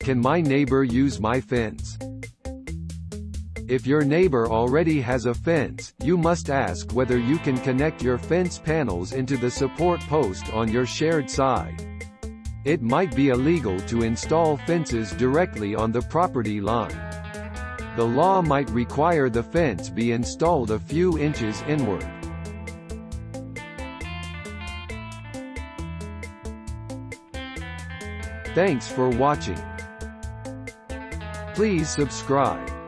Can my neighbor use my fence? If your neighbor already has a fence, you must ask whether you can connect your fence panels into the support post on your shared side. It might be illegal to install fences directly on the property line. The law might require the fence be installed a few inches inward. Thanks for watching. Please subscribe.